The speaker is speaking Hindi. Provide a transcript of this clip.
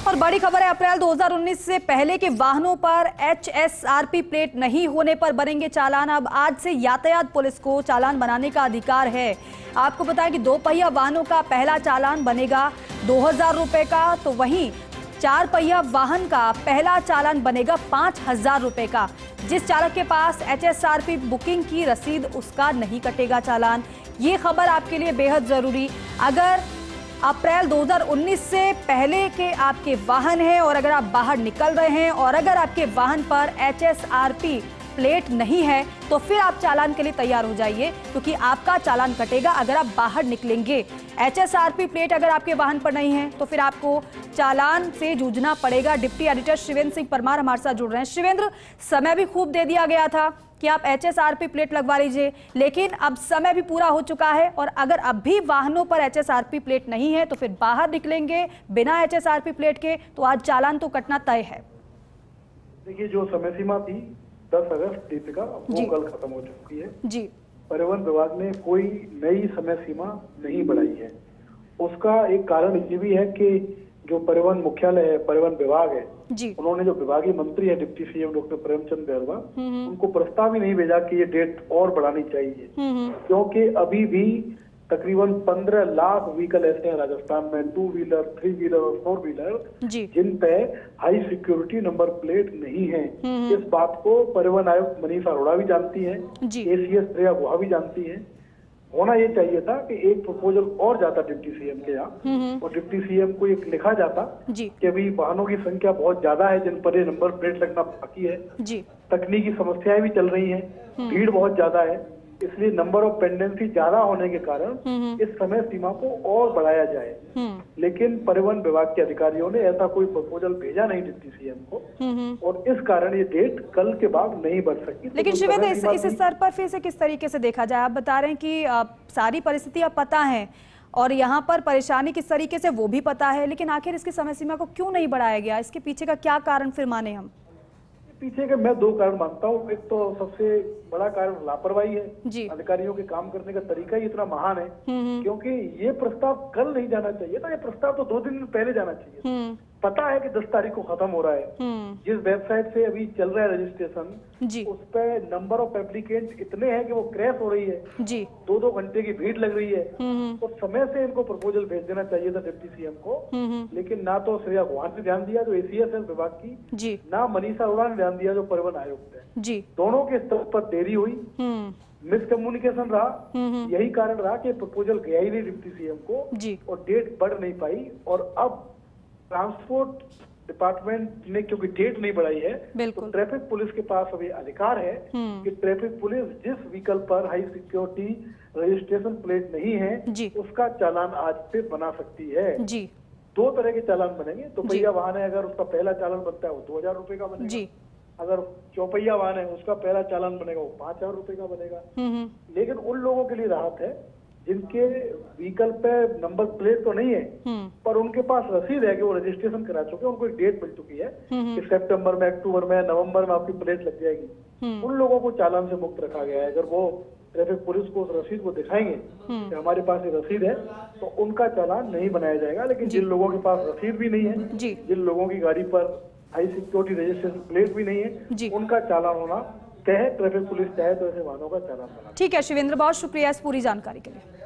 और बड़ी खबर है, अप्रैल 2019 से पहले के वाहनों पर HSRP प्लेट नहीं होने पर बनेंगे चालान। अब आज से यातायात पुलिस को चालान बनाने का अधिकार है। आपको बताएं कि 2 पहिया वाहनों का पहला चालान बनेगा 2000 रुपए का, तो वहीं 4 पहिया वाहन का पहला चालान बनेगा 5000 रुपए का। जिस चालक के पास HSRP बुकिंग की रसीद, उसका नहीं कटेगा चालान। ये खबर आपके लिए बेहद जरूरी। अगर अप्रैल 2019 से पहले के आपके वाहन हैं और अगर आप बाहर निकल रहे हैं और अगर आपके वाहन पर HSRP प्लेट नहीं है, तो फिर आप चालान के लिए तैयार हो जाइए, क्योंकि आपका चालान कटेगा अगर आप बाहर निकलेंगे। HSRP प्लेट अगर आपके वाहन पर नहीं है तो फिर आपको चालान से जूझना पड़ेगा। डिप्टी एडिटर शिवेंद्र सिंह परमार हमारे साथ जुड़ रहे हैं। शिवेंद्र, समय भी खूब दे दिया गया था कि आप HSRP प्लेट लगवा लीजिए, लेकिन अब समय भी पूरा हो चुका है और अगर अब भी वाहनों पर HSRP प्लेट नहीं है तो फिर बाहर निकलेंगे बिना HSRP प्लेट के, तो आज चालान तो कटना तय है। देखिए, जो समय सीमा थी 10 अगस्त दीपिका, वो कल खत्म हो चुकी है जी। परिवहन विभाग ने कोई नई समय सीमा नहीं बढ़ाई है। उसका एक कारण ये भी है कि जो परिवहन मुख्यालय है, परिवहन विभाग है जी, उन्होंने जो विभागीय मंत्री है deputy CM doctor Premchand Gahrwa, उनको प्रस्ताव ही नहीं भेजा कि ये डेट और बढ़ानी चाहिए, क्योंकि अभी भी तकरीबन 15 लाख व्हीकल ऐसे हैं राजस्थान में, 2 व्हीलर, 3 व्हीलर और 4 व्हीलर, जिन पे हाई सिक्योरिटी नंबर प्लेट नहीं है। इस बात को परिवहन आयुक्त मनीषा अरोड़ा भी जानती है, ACS श्रेया गुहा भी जानती है। होना ये चाहिए था कि एक प्रपोजल और जाता डिप्टी सीएम के यहाँ और डिप्टी सीएम को एक लिखा जाता कि अभी वाहनों की संख्या बहुत ज्यादा है जिन पर ये नंबर प्लेट लगना बाकी है, तकनीकी समस्याएं भी चल रही हैं, भीड़ बहुत ज्यादा है, इसलिए नंबर ऑफ पेंडेंसी ज्यादा होने के कारण इस समय सीमा को और बढ़ाया जाए। लेकिन परिवहन विभाग के अधिकारियों ने ऐसा कोई प्रपोजल भेजा नहीं डिप्टी सीएम को और इस कारण ये डेट कल के बाद नहीं बढ़ सकी। लेकिन शिवेंद्र, इस स्तर पर फिर से किस तरीके से देखा जाए? आप बता रहे हैं कि सारी परिस्थितियां पता है और यहाँ पर परेशानी किस तरीके से वो भी पता है, लेकिन आखिर इसकी समय सीमा को क्यों नहीं बढ़ाया गया? इसके पीछे का क्या कारण फिर माने हम? पीछे के मैं 2 कारण मानता हूँ। एक तो सबसे बड़ा कारण लापरवाही है, अधिकारियों के काम करने का तरीका ही इतना महान है, क्योंकि ये प्रस्ताव कल नहीं जाना चाहिए था, ये प्रस्ताव तो 2 दिन पहले जाना चाहिए। पता है कि 10 तारीख को खत्म हो रहा है। जिस वेबसाइट से अभी चल रहा है रजिस्ट्रेशन, उस पे नंबर ऑफ एप्लीकेंट इतने हैं कि वो क्रैश हो रही है, 2-2 घंटे की भीड़ लग रही है। तो समय से इनको प्रपोजल भेज देना चाहिए था डिप्टी सीएम को, लेकिन ना तो श्रेया गुहा ने ध्यान दिया जो ACS है विभाग की, ना मनीषा अरोड़ा ने ध्यान दिया जो परिवहन आयुक्त है। दोनों के स्तर पर देरी हुई, मिसकम्युनिकेशन रहा, यही कारण रहा कि प्रपोजल गया ही नहीं डिप्टी सीएम को और डेट बढ़ नहीं पाई। और अब ट्रांसपोर्ट डिपार्टमेंट ने क्योंकि डेट नहीं बढ़ाई है, तो ट्रैफिक पुलिस के पास अभी अधिकार है कि ट्रैफिक पुलिस जिस व्हीकल पर हाई सिक्योरिटी रजिस्ट्रेशन प्लेट नहीं है उसका चालान आज से बना सकती है। 2 तरह के चालान बनेंगे। तो पहिया वाहन है, अगर उसका पहला चालान बनता है वो 2000 रुपए का बनेगा, अगर 4 पहिया वाहन है उसका पहला चालान बनेगा वो 5000 रुपए का बनेगा। लेकिन उन लोगों के लिए राहत है जिनके व्हीकल पे नंबर प्लेट तो नहीं है, पर उनके पास रसीद है कि वो रजिस्ट्रेशन करा चुके हैं, उनको एक डेट मिल चुकी है कि सितंबर में, अक्टूबर में, नवंबर में आपकी प्लेट लग जाएगी। उन लोगों को चालान से मुक्त रखा गया है। अगर वो ट्रैफिक पुलिस को उस रसीद को दिखाएंगे कि हमारे पास ये रसीद है, तो उनका चालान नहीं बनाया जाएगा। लेकिन जिन लोगों के पास रसीद भी नहीं है, जिन लोगों की गाड़ी पर हाई सिक्योरिटी रजिस्ट्रेशन प्लेट भी नहीं है, उनका चालान होना तय है। ट्रैफिक पुलिस चाहे तो ऐसे वाहनों का चालान बना। ठीक है शिवेंद्र, बहुत शुक्रिया इस पूरी जानकारी के लिए।